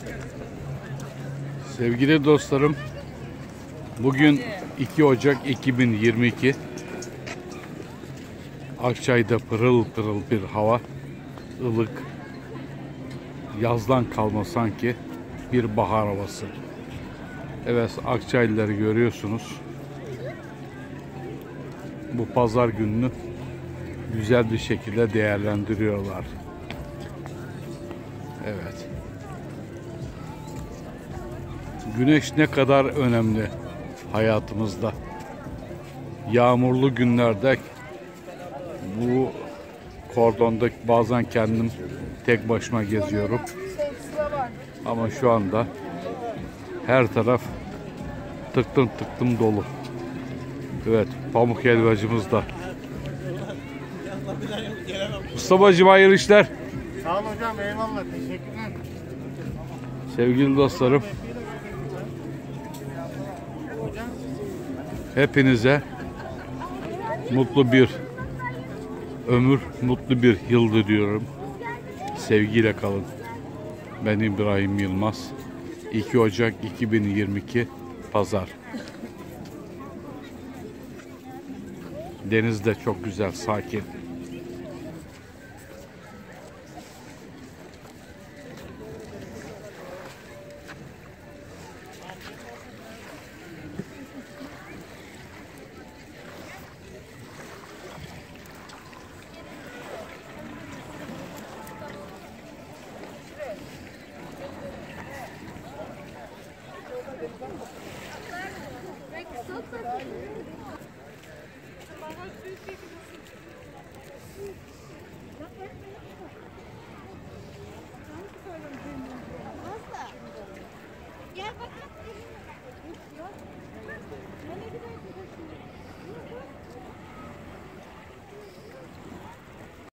Sevgili dostlarım, bugün 2 Ocak 2022. Akçay'da pırıl pırıl bir hava, ılık, yazdan kalma sanki bir bahar havası. Evet, Akçaylıları görüyorsunuz. Bu pazar gününü güzel bir şekilde değerlendiriyorlar. Evet. Güneş ne kadar önemli hayatımızda. Yağmurlu günlerde bu kordonda bazen kendim tek başıma geziyorum. Ama şu anda her taraf tıktım tıktım dolu. Evet, pamuk helvacımız da. Mustafa'cığım, hayırlı işler. Sağ ol hocam, eyvallah, teşekkürler. Sevgili dostlarım, hepinize mutlu bir ömür, mutlu bir yıl diliyorum. Sevgiyle kalın. Ben İbrahim Yılmaz. 2 Ocak 2022 Pazar. Deniz de çok güzel, sakin.